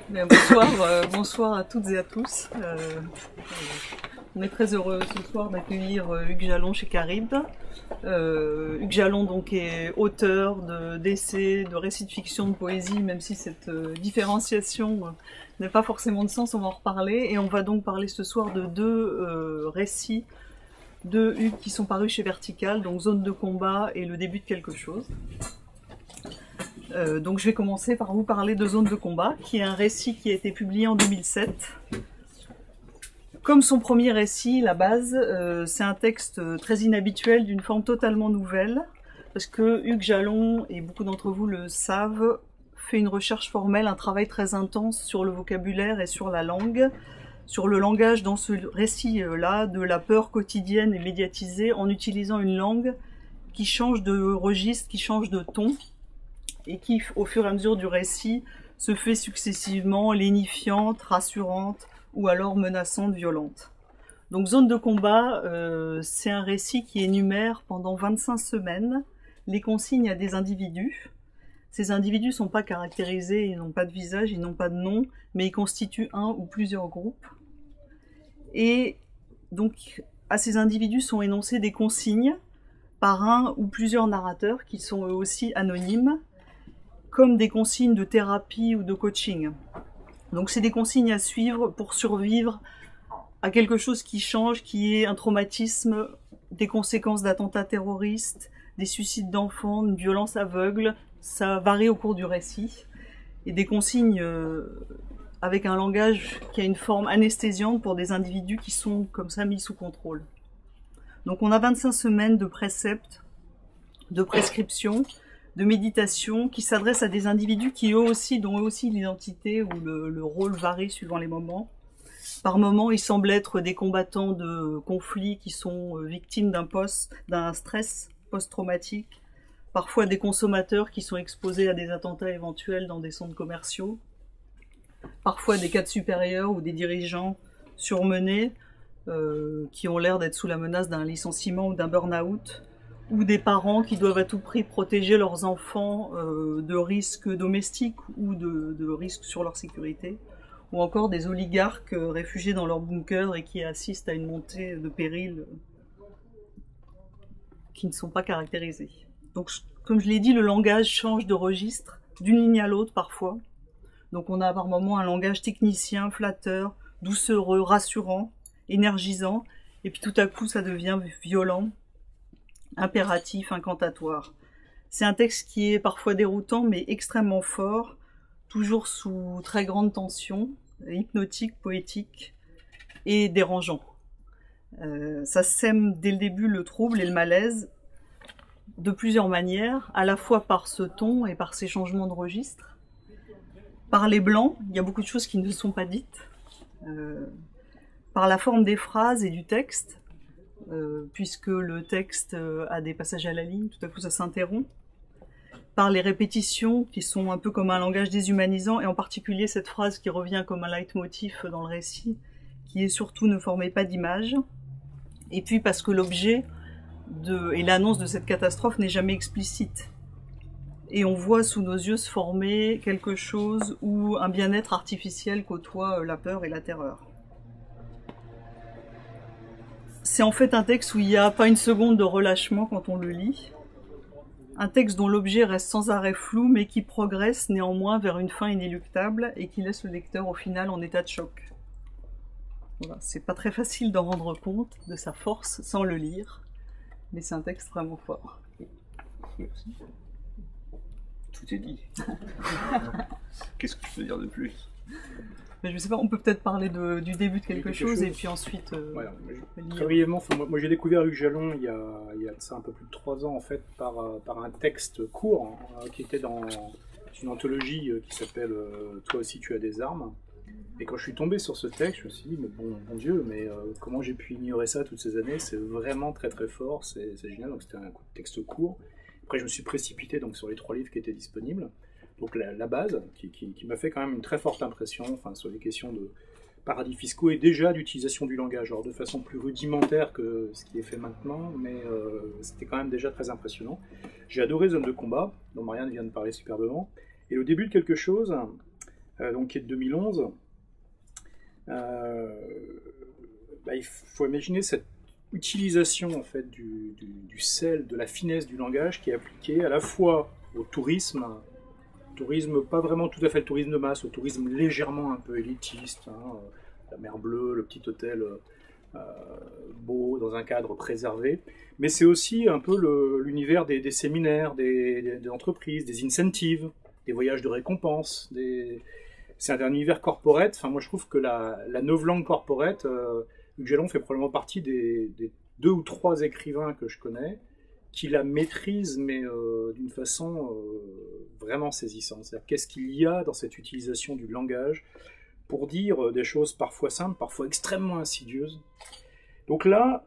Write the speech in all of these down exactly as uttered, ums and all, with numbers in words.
Bien, bonsoir, euh, bonsoir à toutes et à tous. Euh, euh, on est très heureux ce soir d'accueillir euh, Hugues Jalon chez Caribe. Euh, Hugues Jalon donc est auteur de, d'essais, de récits de fiction, de poésie, même si cette euh, différenciation euh, n'a pas forcément de sens, on va en reparler. Et on va donc parler ce soir de deux euh, récits de Hugues qui sont parus chez Vertical, donc Zone de combat et Le début de quelque chose. Euh, donc je vais commencer par vous parler de Zone de combat, qui est un récit qui a été publié en deux mille sept. Comme son premier récit, la base, euh, c'est un texte très inhabituel, d'une forme totalement nouvelle, parce que Hugues Jalon, et beaucoup d'entre vous le savent, fait une recherche formelle, un travail très intense sur le vocabulaire et sur la langue, sur le langage dans ce récit-là, de la peur quotidienne et médiatisée, en utilisant une langue qui change de registre, qui change de ton, et qui, au fur et à mesure du récit, se fait successivement lénifiante, rassurante, ou alors menaçante, violente. Donc Zone de combat, euh, c'est un récit qui énumère pendant vingt-cinq semaines les consignes à des individus. Ces individus ne sont pas caractérisés, ils n'ont pas de visage, ils n'ont pas de nom, mais ils constituent un ou plusieurs groupes. Et donc à ces individus sont énoncées des consignes par un ou plusieurs narrateurs qui sont eux aussi anonymes, comme des consignes de thérapie ou de coaching. Donc c'est des consignes à suivre pour survivre à quelque chose qui change, qui est un traumatisme, des conséquences d'attentats terroristes, des suicides d'enfants, une violence aveugle. Ça varie au cours du récit. Et des consignes euh, avec un langage qui a une forme anesthésiante pour des individus qui sont comme ça mis sous contrôle. Donc on a vingt-cinq semaines de préceptes, de prescriptions, de méditation qui s'adresse à des individus qui eux aussi, dont eux aussi l'identité ou le, le rôle varie suivant les moments. Par moments, ils semblent être des combattants de conflits qui sont victimes d'un post, d'un stress post-traumatique. Parfois des consommateurs qui sont exposés à des attentats éventuels dans des centres commerciaux. Parfois des cadres supérieurs ou des dirigeants surmenés euh, qui ont l'air d'être sous la menace d'un licenciement ou d'un burn-out. Ou des parents qui doivent à tout prix protéger leurs enfants euh, de risques domestiques ou de, de risques sur leur sécurité, ou encore des oligarques euh, réfugiés dans leur bunker et qui assistent à une montée de périls qui ne sont pas caractérisés. Donc, comme je l'ai dit, le langage change de registre, d'une ligne à l'autre parfois. Donc on a par moments un langage technicien, flatteur, doucereux, rassurant, énergisant, et puis tout à coup ça devient violent, impératif, incantatoire. C'est un texte qui est parfois déroutant, mais extrêmement fort, toujours sous très grande tension, hypnotique, poétique et dérangeant. Euh, ça sème dès le début le trouble et le malaise de plusieurs manières, à la fois par ce ton et par ces changements de registre. Par les blancs, il y a beaucoup de choses qui ne sont pas dites. Euh, par la forme des phrases et du texte, Euh, puisque le texte euh, a des passages à la ligne, tout à coup ça s'interrompt, par les répétitions qui sont un peu comme un langage déshumanisant, et en particulier cette phrase qui revient comme un leitmotiv dans le récit, qui est surtout ne formez pas d'image, et puis parce que l'objet de, et l'annonce de cette catastrophe n'est jamais explicite. Et on voit sous nos yeux se former quelque chose où un bien-être artificiel côtoie la peur et la terreur. C'est en fait un texte où il n'y a pas une seconde de relâchement quand on le lit. Un texte dont l'objet reste sans arrêt flou, mais qui progresse néanmoins vers une fin inéluctable et qui laisse le lecteur au final en état de choc. Voilà, c'est pas très facile d'en rendre compte, de sa force, sans le lire, mais c'est un texte vraiment fort. Merci. Tout est dit. Qu'est-ce que je peux dire de plus? Mais je sais pas, on peut peut-être parler de, du début de quelque, quelque chose, chose et puis ensuite euh, voilà, lire. Très brièvement, moi, moi j'ai découvert Hugues Jalon il y, a, il y a ça un peu plus de trois ans en fait par, par un texte court hein, qui était dans une anthologie qui s'appelle euh, Toi aussi tu as des armes. Et quand je suis tombé sur ce texte, je me suis dit mais bon, bon Dieu, mais euh, comment j'ai pu ignorer ça toutes ces années? C'est vraiment très très fort, c'est génial. Donc c'était un texte court. Après je me suis précipité donc sur les trois livres qui étaient disponibles. Donc la, la base, qui, qui, qui m'a fait quand même une très forte impression, enfin sur les questions de paradis fiscaux et déjà d'utilisation du langage, alors de façon plus rudimentaire que ce qui est fait maintenant, mais euh, c'était quand même déjà très impressionnant. J'ai adoré Zone de combat, dont Marianne vient de parler superbement, et le début de quelque chose, euh, donc qui est de deux mille onze. Euh, bah, il faut imaginer cette utilisation en fait du, du, du sel, de la finesse du langage qui est appliquée à la fois au tourisme, tourisme pas vraiment tout à fait le tourisme de masse, au tourisme légèrement un peu élitiste, hein, la mer bleue, le petit hôtel euh, beau dans un cadre préservé, mais c'est aussi un peu le, l'univers des, des séminaires, des, des, des entreprises, des incentives, des voyages de récompense, des... c'est un, un univers corporate. Enfin, moi je trouve que la, la novlangue corporate, euh, Hugues Jalon fait probablement partie des, des deux ou trois écrivains que je connais qui la maîtrisent, mais euh, d'une façon euh, vraiment saisissante. C'est-à-dire qu'est-ce qu'il y a dans cette utilisation du langage pour dire des choses parfois simples, parfois extrêmement insidieuses. Donc là,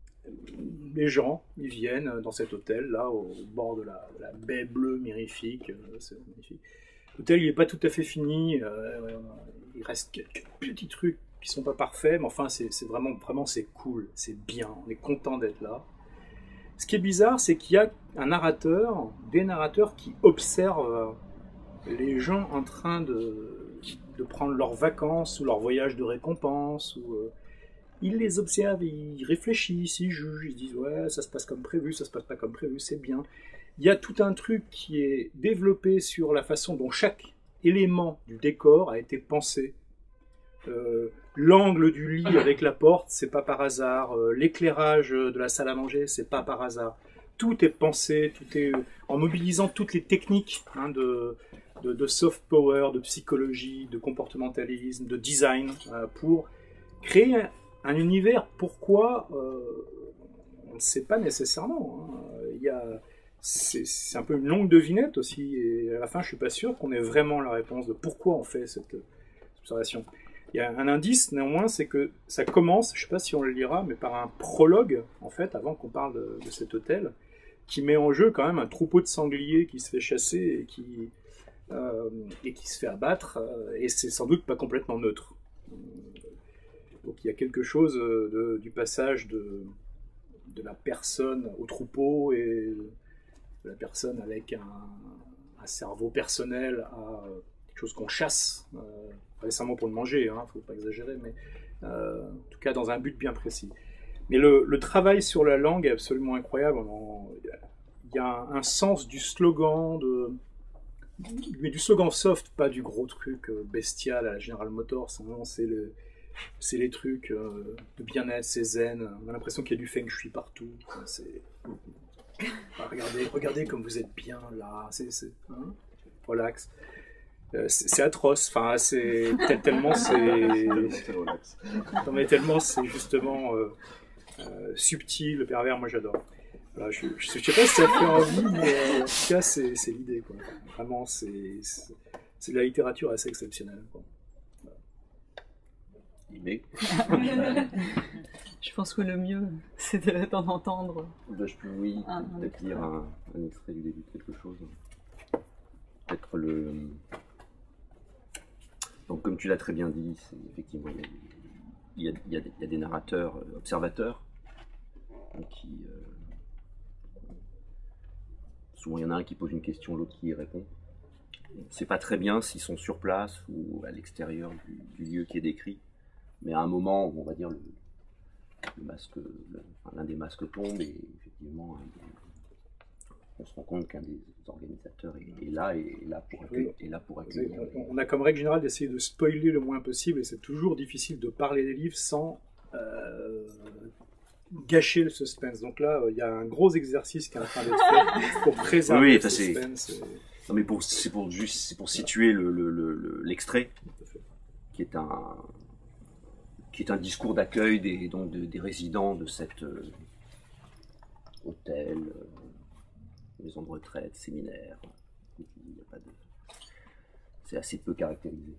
les gens, ils viennent dans cet hôtel, là, au bord de la, la baie bleue mirifique. C'est magnifique. L'hôtel, il n'est pas tout à fait fini. Euh, il reste quelques petits trucs qui ne sont pas parfaits, mais enfin, c'est, c'est vraiment, vraiment, c'est cool, c'est bien. On est content d'être là. Ce qui est bizarre, c'est qu'il y a un narrateur, des narrateurs qui observent les gens en train de, de prendre leurs vacances ou leur voyage de récompense. Ou, euh, ils les observent, ils réfléchissent, ils jugent, ils disent ouais, ça se passe comme prévu, ça se passe pas comme prévu, c'est bien. Il y a tout un truc qui est développé sur la façon dont chaque élément du décor a été pensé. Euh, l'angle du lit avec la porte, c'est pas par hasard. Euh, l'éclairage de la salle à manger, c'est pas par hasard. Tout est pensé, tout est en mobilisant toutes les techniques hein, de, de, de soft power, de psychologie, de comportementalisme, de design euh, pour créer un, un univers. Pourquoi euh, on ne sait pas nécessairement. Hein. Il y a C'est, c'est un peu une longue devinette aussi, et à la fin, je ne suis pas sûr qu'on ait vraiment la réponse de pourquoi on fait cette observation. Il y a un indice, néanmoins, c'est que ça commence, je ne sais pas si on le lira, mais par un prologue, en fait, avant qu'on parle de, de cet hôtel, qui met en jeu quand même un troupeau de sangliers qui se fait chasser et qui, euh, et qui se fait abattre, et c'est sans doute pas complètement neutre. Donc il y a quelque chose de, du passage de, de la personne au troupeau et de la personne avec un, un cerveau personnel à quelque chose qu'on chasse, euh, pas nécessairement pour le manger, il hein, ne faut pas exagérer, mais euh, en tout cas dans un but bien précis. Mais le, le travail sur la langue est absolument incroyable. Il y a un, un sens du slogan, de, mais du slogan soft, pas du gros truc bestial à la General Motors. Hein, c'est, le, c'est les trucs euh, de bien-être, c'est zen. On a l'impression qu'il y a du feng shui partout. C'est... Ah, regardez, regardez comme vous êtes bien là, c'est, c'est, hein, relax. Euh, c'est, c'est atroce, enfin, c'est tellement c'est, non, mais tellement c'est justement euh, euh, subtil, pervers. Moi, j'adore. Voilà, je, je, je sais pas si ça fait envie, mais euh, en tout cas, c'est, c'est l'idée, quoi. Vraiment, c'est, c'est, c'est de la littérature assez exceptionnelle, quoi. Voilà. Mais... Je pense que le mieux, c'est de t'en entendre. Ben, je peux, oui, un, peut-être un lire un, un extrait du début de quelque chose. Peut-être le... Donc, comme tu l'as très bien dit, c'est, effectivement, il y, a, il, y a, il y a des narrateurs euh, observateurs qui... Euh, souvent, il y en a un qui pose une question, l'autre qui y répond. On ne sait pas très bien s'ils sont sur place ou à l'extérieur du, du lieu qui est décrit. Mais à un moment, on va dire, le, le masque, le, enfin, l'un des masques tombe et effectivement, on se rend compte qu'un des organisateurs est, est là et est là pour accueillir. Oui. Est là pour accueillir. On a comme règle générale d'essayer de spoiler le moins possible et c'est toujours difficile de parler des livres sans euh, gâcher le suspense. Donc là, il y a un gros exercice qui est en train d'être fait pour préserver oui, le ça, suspense. C'est... Et... Non, mais pour, c'est pour juste, c'est pour situer le, le, le, l'extrait, qui est un, qui est un discours d'accueil des, donc de, des résidents de cet euh, hôtel, euh, maison de retraite, séminaire. Il y a pas de... C'est assez peu caractérisé.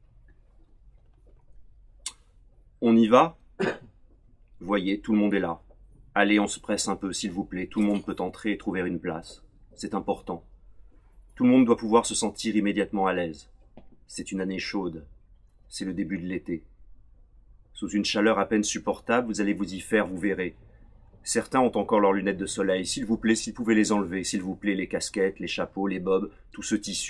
On y va. Voyez, tout le monde est là. Allez, on se presse un peu, s'il vous plaît. Tout le monde peut entrer et trouver une place. C'est important. Tout le monde doit pouvoir se sentir immédiatement à l'aise. C'est une année chaude. C'est le début de l'été. Sous une chaleur à peine supportable, vous allez vous y faire, vous verrez. Certains ont encore leurs lunettes de soleil. S'il vous plaît, s'ils pouvaient les enlever. S'il vous plaît, les casquettes, les chapeaux, les bobs, tout ce tissu.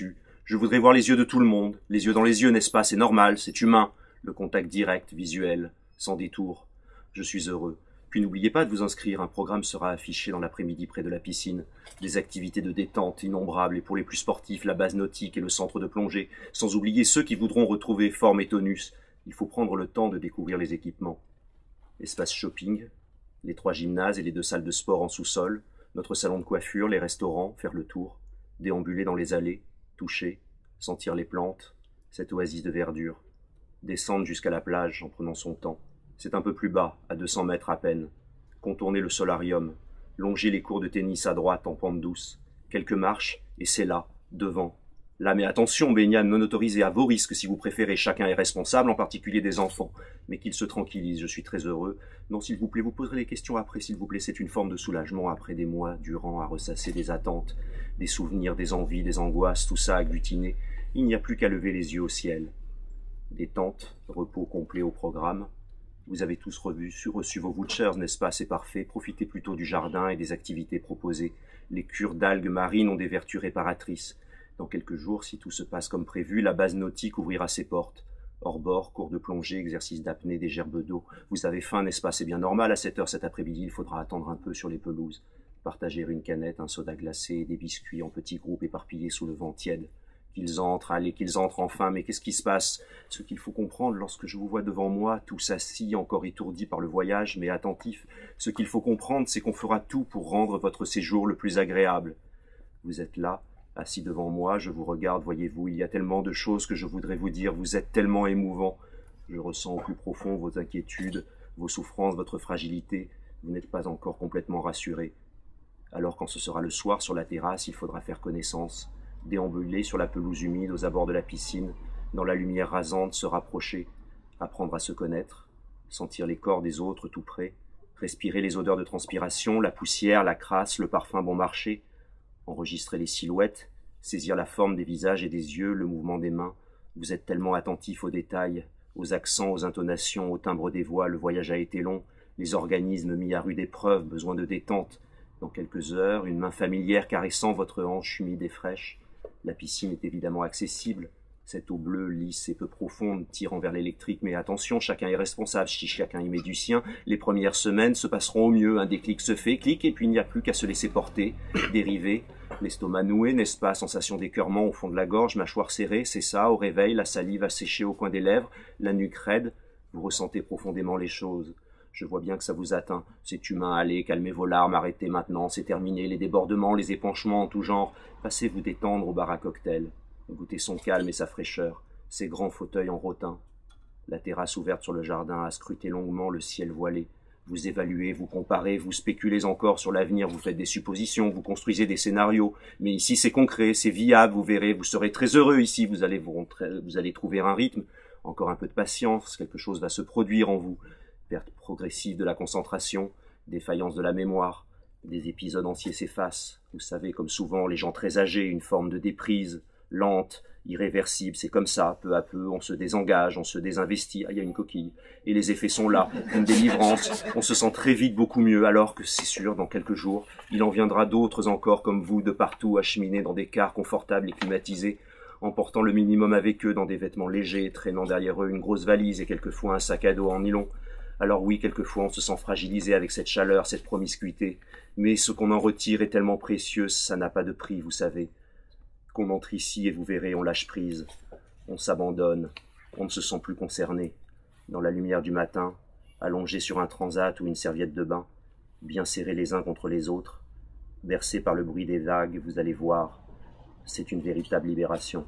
Je voudrais voir les yeux de tout le monde, les yeux dans les yeux, n'est-ce pas? C'est normal, c'est humain. Le contact direct, visuel, sans détour. Je suis heureux. Puis n'oubliez pas de vous inscrire, un programme sera affiché dans l'après-midi près de la piscine. Des activités de détente innombrables, et pour les plus sportifs, la base nautique et le centre de plongée, sans oublier ceux qui voudront retrouver forme et tonus. Il faut prendre le temps de découvrir les équipements. Espace shopping, les trois gymnases et les deux salles de sport en sous-sol, notre salon de coiffure, les restaurants, faire le tour, déambuler dans les allées, toucher, sentir les plantes, cette oasis de verdure, descendre jusqu'à la plage en prenant son temps. C'est un peu plus bas, à deux cents mètres à peine. Contourner le solarium, longer les cours de tennis à droite en pente douce, quelques marches, et c'est là, devant. Là, mais attention, baignade non autorisée à vos risques si vous préférez, chacun est responsable, en particulier des enfants. Mais qu'ils se tranquillisent, je suis très heureux. Non, s'il vous plaît, vous poserez des questions après, s'il vous plaît, c'est une forme de soulagement après des mois durant à ressasser des attentes, des souvenirs, des envies, des angoisses, tout ça agglutiné. Il n'y a plus qu'à lever les yeux au ciel. Détente, repos complet au programme. Vous avez tous revu, reçu vos vouchers, n'est-ce pas? C'est parfait. Profitez plutôt du jardin et des activités proposées. Les cures d'algues marines ont des vertus réparatrices. Dans quelques jours, si tout se passe comme prévu, la base nautique ouvrira ses portes. Hors-bord, cours de plongée, exercice d'apnée, des gerbes d'eau. Vous avez faim, n'est-ce pas? C'est bien normal, à sept heures cet après-midi, il faudra attendre un peu sur les pelouses. Partager une canette, un soda glacé, des biscuits en petits groupes éparpillés sous le vent tiède. Qu'ils entrent, allez, qu'ils entrent enfin, mais qu'est-ce qui se passe? Ce qu'il faut comprendre lorsque je vous vois devant moi, tous assis, encore étourdis par le voyage, mais attentifs, ce qu'il faut comprendre, c'est qu'on fera tout pour rendre votre séjour le plus agréable. Vous êtes là, assis devant moi, je vous regarde, voyez-vous, il y a tellement de choses que je voudrais vous dire, vous êtes tellement émouvant. Je ressens au plus profond vos inquiétudes, vos souffrances, votre fragilité, vous n'êtes pas encore complètement rassuré. Alors quand ce sera le soir sur la terrasse, il faudra faire connaissance, déambuler sur la pelouse humide aux abords de la piscine, dans la lumière rasante, se rapprocher, apprendre à se connaître, sentir les corps des autres tout près, respirer les odeurs de transpiration, la poussière, la crasse, le parfum bon marché, enregistrer les silhouettes, saisir la forme des visages et des yeux, le mouvement des mains. Vous êtes tellement attentif aux détails, aux accents, aux intonations, au timbre des voix, le voyage a été long, les organismes mis à rude épreuve, besoin de détente. Dans quelques heures, une main familière caressant votre hanche humide et fraîche. La piscine est évidemment accessible. Cette eau bleue, lisse et peu profonde, tirant vers l'électrique, mais attention, chacun est responsable, si chacun y met du sien. Les premières semaines se passeront au mieux, un déclic se fait, clic, et puis il n'y a plus qu'à se laisser porter, dériver. L'estomac noué, n'est-ce pas? Sensation d'écœurement au fond de la gorge, mâchoire serrée, c'est ça, au réveil, la salive asséchée au coin des lèvres, la nuque raide. Vous ressentez profondément les choses. Je vois bien que ça vous atteint. C'est humain, allez, calmez vos larmes, arrêtez maintenant, c'est terminé, les débordements, les épanchements en tout genre. Passez vous détendre au bar à cocktail. Goûtez son calme et sa fraîcheur, ses grands fauteuils en rotin. La terrasse ouverte sur le jardin a scruté longuement le ciel voilé. Vous évaluez, vous comparez, vous spéculez encore sur l'avenir, vous faites des suppositions, vous construisez des scénarios. Mais ici c'est concret, c'est viable, vous verrez, vous serez très heureux ici, vous allez, vous, vous allez trouver un rythme. Encore un peu de patience, quelque chose va se produire en vous. Perte progressive de la concentration, défaillance de la mémoire. Des épisodes entiers s'effacent. Vous savez, comme souvent, les gens très âgés, une forme de déprise, lente, irréversible, c'est comme ça, peu à peu, on se désengage, on se désinvestit, ah, il y a une coquille, et les effets sont là, une délivrance, on se sent très vite beaucoup mieux, alors que c'est sûr, dans quelques jours, il en viendra d'autres encore comme vous, de partout, acheminés dans des cars confortables et climatisés, emportant le minimum avec eux dans des vêtements légers, traînant derrière eux une grosse valise et quelquefois un sac à dos en nylon. Alors oui, quelquefois on se sent fragilisé avec cette chaleur, cette promiscuité, mais ce qu'on en retire est tellement précieux, ça n'a pas de prix, vous savez. Qu'on entre ici et vous verrez, on lâche prise, on s'abandonne, on ne se sent plus concerné. Dans la lumière du matin, allongé sur un transat ou une serviette de bain, bien serrés les uns contre les autres, bercés par le bruit des vagues, vous allez voir, c'est une véritable libération.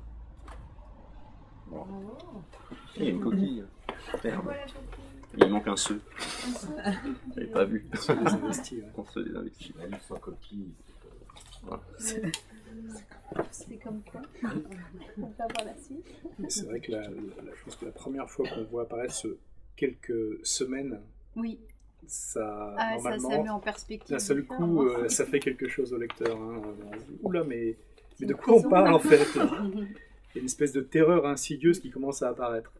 Bon. Il y a une coquille. Merde. Il manque un seau. J'avais pas vu. Des investis, ouais. Contre des investis. La liste sans coquille. Voilà. C'est comme quoi on peut avoir la suite. C'est vrai que la, la, la, chose que la première fois qu'on voit apparaître ce quelques semaines, oui. ça, ah, normalement, ça, ça met en perspective. d'un seul coup, euh, ça fait quelque chose au lecteur. Hein. Oula, mais, mais de quoi on parle en fait? Il y a une espèce de terreur insidieuse qui commence à apparaître.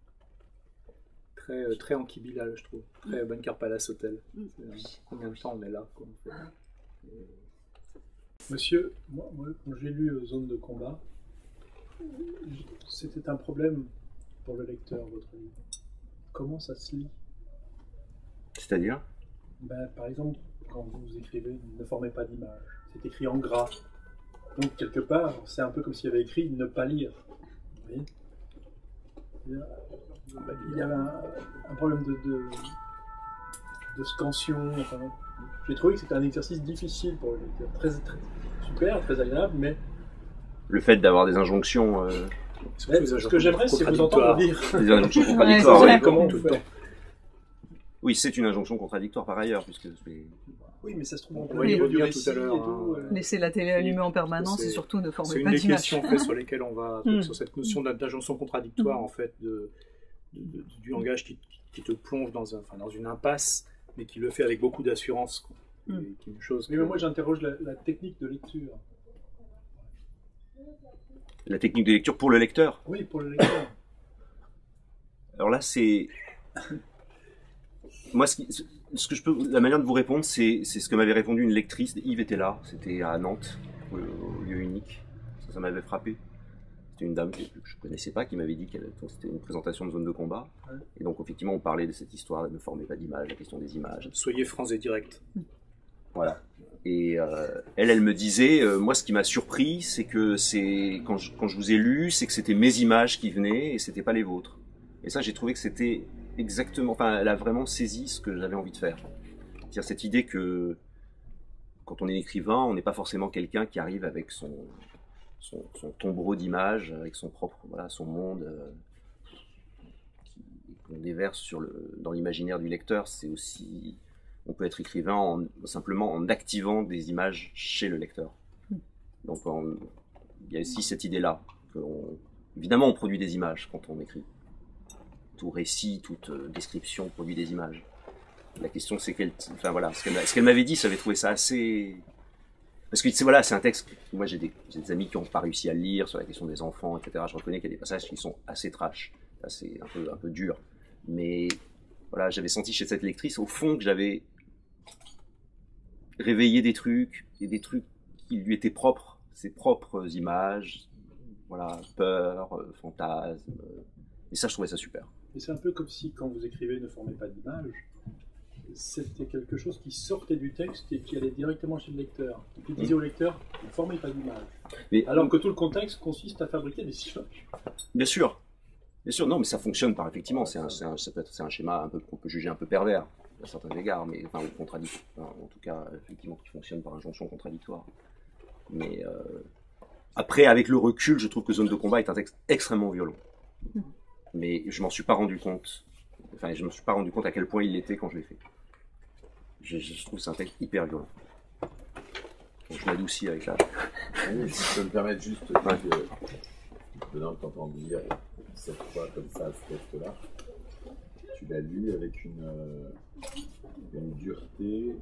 Très, très Anquibila, je trouve. Très Bunker Palace Hotel. Euh, combien de temps on est là quoi, en fait. Et... Monsieur, moi, moi, quand j'ai lu euh, Zone de combat, C'était un problème pour le lecteur, votre livre. Comment ça se lit? C'est-à-dire? Ben, par exemple, quand vous écrivez « Ne formez pas d'image », c'est écrit en gras. Donc, quelque part, c'est un peu comme s'il y avait écrit « Ne pas lire ». Vous voyez? Il y avait un, un problème de, de, de scansion. Enfin, j'ai trouvé que c'était un exercice difficile pour le lecteur. Très, très super, très agréable, mais... Le fait d'avoir des injonctions... Euh... Ouais, ce que j'aimerais, c'est vous entendre lire. Des injonctions contradictoires, Ouais, oui. Comment tout le temps. Oui, c'est une injonction contradictoire par ailleurs, puisque... Oui, mais ça se trouve, on Oui, pourrait lire du du récit récit tout à l'heure. Hein. Laisser la télé allumée en permanence c'est, et surtout ne c'est former une pas des d'image. questions en fait, sur lesquelles on va, Mm. sur cette notion d'injonction contradictoire, en fait, de, de, de- du langage qui, qui te plonge dans, un, enfin, dans une impasse, mais qui le fait avec beaucoup d'assurance. Quoi. Mm. Et qui est une chose. Oui, mais moi j'interroge la, la technique de lecture. La technique de lecture pour le lecteur. Oui, pour le lecteur. Alors là, c'est... Moi, ce, qui, ce que je peux... La manière de vous répondre, c'est, c'est ce que m'avait répondu une lectrice. Yves était là, c'était à Nantes, au, au lieu unique. Ça, ça m'avait frappé. C'était une dame que je ne connaissais pas, qui m'avait dit que c'était une présentation de zone de combat. Ouais. Et donc, effectivement, on parlait de cette histoire, ne formez pas d'image, la question des images. Soyez francs et directs. Voilà. Et euh, elle, elle me disait, euh, moi, ce qui m'a surpris, c'est que c'est quand je, quand je vous ai lu, c'est que c'était mes images qui venaient et c'était pas les vôtres. Et ça, j'ai trouvé que c'était exactement, enfin, elle a vraiment saisi ce que j'avais envie de faire. C'est-à-dire cette idée que quand on est écrivain, on n'est pas forcément quelqu'un qui arrive avec son son, son tombereau d'images, avec son propre, voilà, son monde euh, qui- qu'on déverse sur le, dans l'imaginaire du lecteur. C'est aussi On peut être écrivain en, simplement en activant des images chez le lecteur. Donc en, il y a aussi cette idée-là. Que on, évidemment, on produit des images quand on écrit. Tout récit, toute euh, description produit des images. La question, c'est qu'elle, enfin voilà, ce qu'elle, ce qu'elle m'avait dit, j'avais trouvé ça assez... Parce que c'est voilà, c'est un texte. Que, moi, j'ai des, j'ai des amis qui n'ont pas réussi à le lire sur la question des enfants, et cetera. Je reconnais qu'il y a des passages qui sont assez trash, assez un peu un peu durs. Mais voilà, j'avais senti chez cette lectrice, au fond, que j'avais réveillé des trucs, et des trucs qui lui étaient propres, ses propres images, voilà, peur, euh, fantasmes. euh, Et ça, je trouvais ça super. Et c'est un peu comme si, quand vous écrivez « Ne formez pas d'image », c'était quelque chose qui sortait du texte et qui allait directement chez le lecteur. Qui disait au lecteur « Ne formez pas d'image ». Mais, Alors que tout le contexte consiste à fabriquer des images. Bien sûr, bien sûr, non, mais ça fonctionne par effectivement, c'est un, c'est un, ça peut être, c'est un schéma un peu qu'on peut juger un peu pervers à certains égards, mais enfin ou contradictoire, enfin, en tout cas effectivement qui fonctionne par injonction contradictoire. Mais euh, après, avec le recul, je trouve que Zone de combat est un texte extrêmement violent. Mais je m'en suis pas rendu compte. Enfin, je me suis pas rendu compte à quel point il l'était quand je l'ai fait. Je, je trouve que c'est un texte hyper violent. Donc, je m'adoucis avec la. Oui, si je peux me permettre juste de Ouais. de t'entendre dire cette fois comme ça ce texte-là, tu l'as lu avec une, euh, une dureté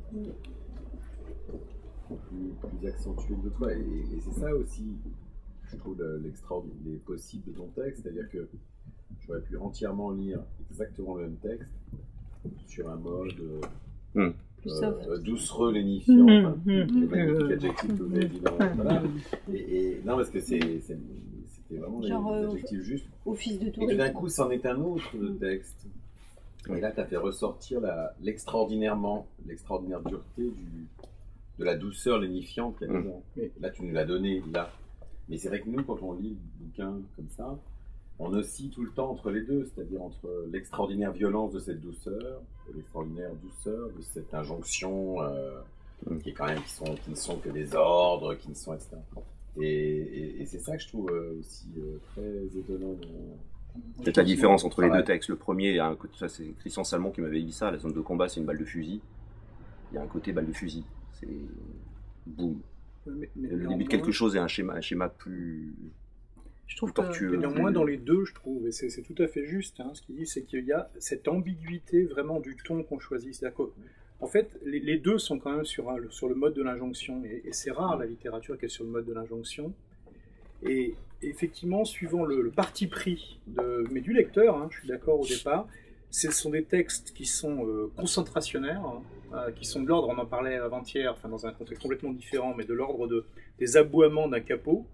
plus, plus accentuée de toi. Et, et c'est ça aussi, je trouve, le- l'extraordinaire, les possibles de ton texte, c'est-à-dire que j'aurais pu entièrement lire exactement le même texte sur un mode euh, Mm. Plus euh, soft. doucereux, lénifiant, Mhm, enfin, mhm, les magnifiques euh, adjectifs que vous avez dit dans- voilà. Et, et non, parce que c'est, c'est- c'était vraiment des, Genre, des euh, adjectifs justes. Office de Et tout tourisme. d'un coup, c'en est un autre de texte. Et là, tu as fait ressortir la, l'extraordinairement, l'extraordinaire dureté du, de la douceur lénifiante qu'il y a Mm. dedans. Là, tu nous l'as donné, là. Mais c'est vrai que nous, quand on lit le bouquin comme ça, on oscille tout le temps entre les deux, c'est-à-dire entre l'extraordinaire violence de cette douceur et l'extraordinaire douceur de cette injonction euh, Mm. qui est quand même qui, sont, qui ne sont que des ordres, qui ne sont et cetera. Et, et, et c'est ça que je trouve euh, aussi euh, très étonnant. dans- Peut-être la différence entre les Pareil. deux textes. Le premier, il y a un côté, ça c'est Christian Salmon qui m'avait dit ça, la zone de combat c'est une balle de fusil. Il y a un côté balle de fusil. C'est boum. Mais, mais Le début de néanmoins- quelque chose est un schéma, un schéma plus, Je trouve plus que tortueux. Mais néanmoins, plus- dans les deux, je trouve, et c'est c'est tout à fait juste, hein, ce qu'il dit, c'est qu'il y a cette ambiguïté vraiment du ton qu'on choisit. C'est-à-dire qu'en en fait, les, les deux sont quand même sur, un- sur le mode de l'injonction, et, et c'est rare la littérature qui est sur le mode de l'injonction. Et effectivement, suivant le, le parti pris de, mais du lecteur, hein, je suis d'accord au départ, ce sont des textes qui sont euh, concentrationnaires, hein, euh, qui sont de l'ordre, on en parlait avant-hier, enfin dans un contexte complètement différent, mais de l'ordre de, des aboiements d'un capot,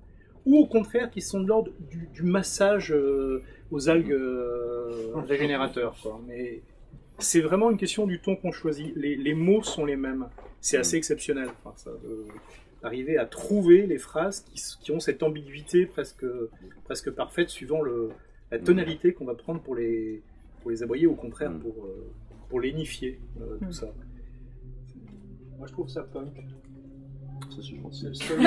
ou au contraire qui sont de l'ordre du, du massage euh, aux algues euh, régénérateurs, quoi. Mais c'est vraiment une question du ton qu'on choisit. Les, les mots sont les mêmes. C'est assez exceptionnel, enfin, ça, de, d'arriver à trouver les phrases qui, qui ont cette ambiguïté presque, presque parfaite suivant le, la tonalité qu'on va prendre pour les, pour les aboyer, au contraire pour, euh, pour lénifier euh, tout ça. Moi je trouve ça punk. Ça c'est gentil. C'est le seul.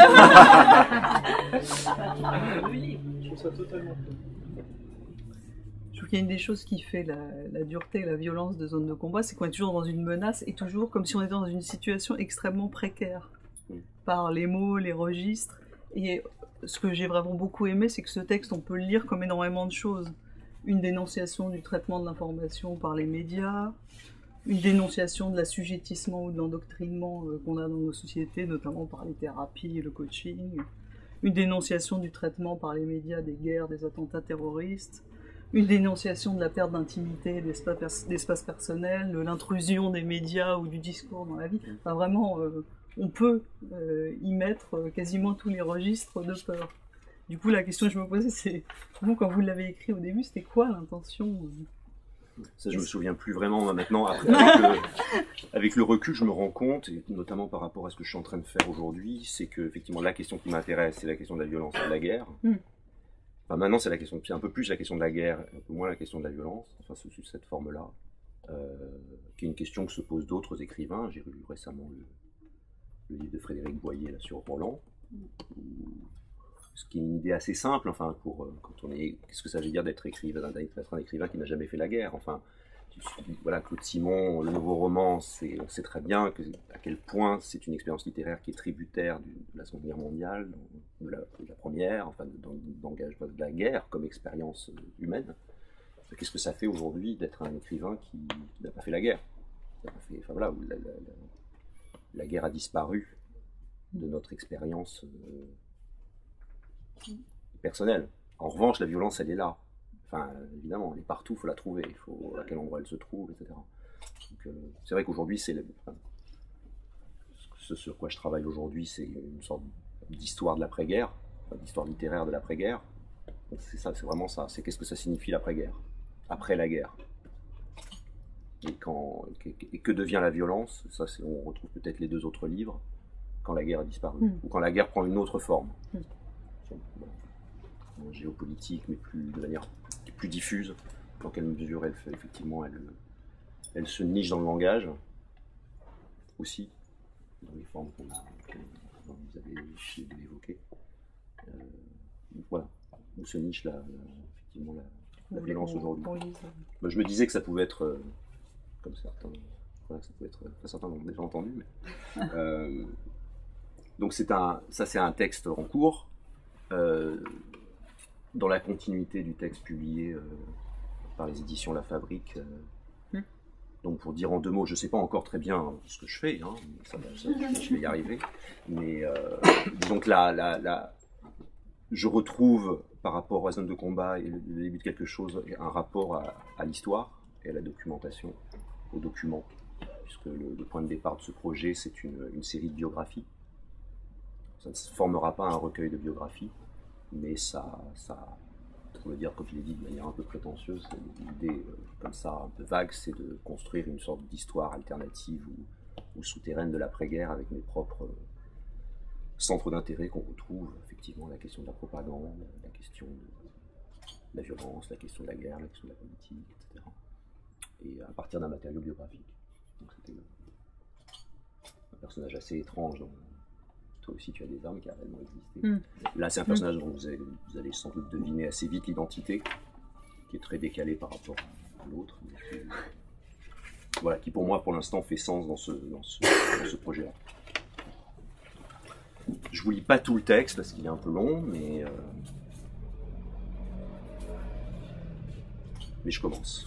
Je trouve ça totalement punk. Je trouve qu'il y a une des choses qui fait la, la dureté et la violence de Zone de combat, c'est qu'on est toujours dans une menace et toujours comme si on était dans une situation extrêmement précaire par les mots, les registres. Et ce que j'ai vraiment beaucoup aimé, c'est que ce texte, on peut le lire comme énormément de choses. Une dénonciation du traitement de l'information par les médias, une dénonciation de l'assujettissement ou de l'endoctrinement euh, qu'on a dans nos sociétés, notamment par les thérapies et le coaching, une dénonciation du traitement par les médias des guerres, des attentats terroristes, une dénonciation de la perte d'intimité, d'espace, d'espace personnel, de l'intrusion des médias ou du discours dans la vie. Enfin, vraiment, euh, on peut euh, y mettre euh, quasiment tous les registres de peur. Du coup, la question que je me posais, c'est, vous, quand vous l'avez écrit au début, c'était quoi l'intention euh... Ça, je me souviens plus vraiment maintenant. Après, avec, le, avec le recul, je me rends compte, et notamment par rapport à ce que je suis en train de faire aujourd'hui, c'est que effectivement la question qui m'intéresse, c'est la question de la violence et de la guerre. Mm. Enfin, maintenant, c'est la question, c'est un peu plus la question de la guerre, un peu moins la question de la violence. Enfin, sous cette forme-là, euh, qui est une question que se posent d'autres écrivains. J'ai lu récemment le, le livre de Frédéric Boyer là, sur Roland. Où, ce qui est une idée assez simple, enfin, pour euh, quand on est, qu'est-ce que ça veut dire d'être écrivain, d'être un écrivain qui n'a jamais fait la guerre, enfin, voilà, Claude Simon, le nouveau roman, c'est, on sait très bien que, à quel point c'est une expérience littéraire qui est tributaire du, de la Seconde Guerre mondiale, de la, de la Première, enfin, d'engagement de la guerre comme expérience humaine. Qu'est-ce que ça fait aujourd'hui d'être un écrivain qui, qui n'a pas fait la guerre, fait, enfin voilà, où la, la, la, la guerre a disparu de notre expérience euh, personnelle. En revanche, la violence, elle est là. Enfin, évidemment, elle est partout, il faut la trouver, il faut à quel endroit elle se trouve, et cetera. Donc, euh, c'est vrai qu'aujourd'hui, c'est le, enfin, ce sur quoi je travaille aujourd'hui, c'est une sorte d'histoire de l'après-guerre, enfin, d'histoire littéraire de l'après-guerre. C'est ça, c'est vraiment ça. C'est qu'est-ce que ça signifie l'après-guerre, après la guerre. Et, quand, et que devient la violence, ça, c'est, on retrouve peut-être les deux autres livres, quand la guerre a disparu, mmh. ou quand la guerre prend une autre forme. Mmh. En géopolitique, mais plus, de manière plus diffuse, dans quelle mesure elle fait, effectivement, elle, elle se niche dans le langage, aussi, dans les formes qu'on a, que vous avez évoquées. Euh, voilà, où se niche la, la, effectivement la, la violence aujourd'hui. Moi, je me disais que ça pouvait être, euh, comme certains, voilà, ça pouvait être, enfin, certains l'ont déjà entendu, mais, euh, donc c'est un, ça c'est un texte en cours, euh, dans la continuité du texte publié euh, par les éditions La Fabrique. Euh, mmh. Donc pour dire en deux mots, je ne sais pas encore très bien ce que je fais, hein, ça, ça, je vais y arriver, mais euh, donc là, là, là, je retrouve par rapport à Zone de combat et le, le début de quelque chose, un rapport à, à l'histoire et à la documentation, aux documents, puisque le, le point de départ de ce projet, c'est une, une série de biographies. Ça ne se formera pas un recueil de biographies, mais ça, ça, pour le dire comme je l'ai dit de manière un peu prétentieuse, l'idée euh, comme ça, un peu vague, c'est de construire une sorte d'histoire alternative ou, ou souterraine de l'après-guerre avec mes propres euh, centres d'intérêt qu'on retrouve, effectivement, la question de la propagande, la question de la violence, la question de la guerre, la question de la politique, et cetera. Et à partir d'un matériau biographique. Donc c'était un personnage assez étrange dans Toi aussi tu as des armes qui a réellement existé. Mm. Là c'est un personnage dont vous allez, vous allez sans doute deviner assez vite l'identité, qui est très décalée par rapport à l'autre, qui, voilà, qui pour moi pour l'instant fait sens dans ce, dans ce, dans ce projet-là. Je vous lis pas tout le texte parce qu'il est un peu long, mais, euh, mais je commence.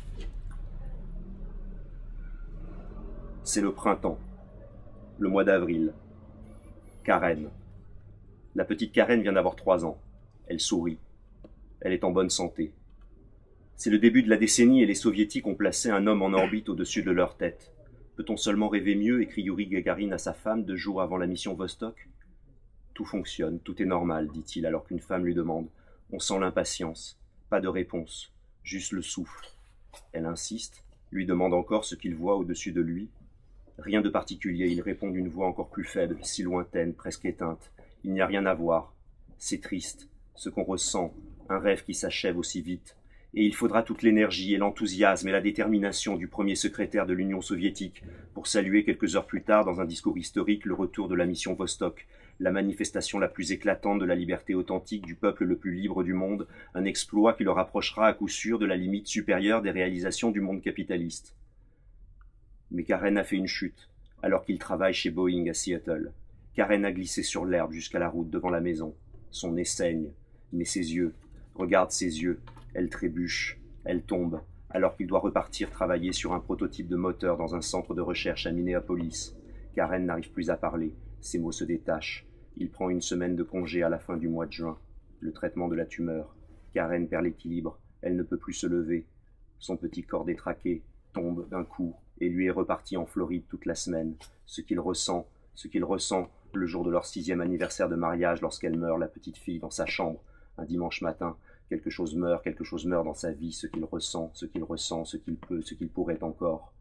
C'est le printemps, le mois d'avril. Karen. La petite Karen vient d'avoir trois ans. Elle sourit. Elle est en bonne santé. C'est le début de la décennie et les soviétiques ont placé un homme en orbite au-dessus de leur tête. Peut-on seulement rêver mieux, écrit Yuri Gagarin à sa femme deux jours avant la mission Vostok. Tout fonctionne, tout est normal, dit-il alors qu'une femme lui demande. On sent l'impatience. Pas de réponse, juste le souffle. Elle insiste, lui demande encore ce qu'il voit au-dessus de lui. Rien de particulier, il répond d'une voix encore plus faible, si lointaine, presque éteinte. Il n'y a rien à voir. C'est triste, ce qu'on ressent, un rêve qui s'achève aussi vite. Et il faudra toute l'énergie et l'enthousiasme et la détermination du premier secrétaire de l'Union soviétique pour saluer quelques heures plus tard, dans un discours historique, le retour de la mission Vostok, la manifestation la plus éclatante de la liberté authentique du peuple le plus libre du monde, un exploit qui le rapprochera à coup sûr de la limite supérieure des réalisations du monde capitaliste. Mais Karen a fait une chute, alors qu'il travaille chez Boeing à Seattle. Karen a glissé sur l'herbe jusqu'à la route devant la maison. Son nez saigne, mais ses yeux, regarde ses yeux, elle trébuche, elle tombe, alors qu'il doit repartir travailler sur un prototype de moteur dans un centre de recherche à Minneapolis. Karen n'arrive plus à parler, ses mots se détachent. Il prend une semaine de congé à la fin du mois de juin. Le traitement de la tumeur. Karen perd l'équilibre, elle ne peut plus se lever. Son petit corps détraqué tombe d'un coup et lui est reparti en Floride toute la semaine. Ce qu'il ressent, ce qu'il ressent le jour de leur sixième anniversaire de mariage lorsqu'elle meurt, la petite fille, dans sa chambre, un dimanche matin. Quelque chose meurt, quelque chose meurt dans sa vie, ce qu'il ressent, ce qu'il ressent, ce qu'il peut, ce qu'il pourrait encore.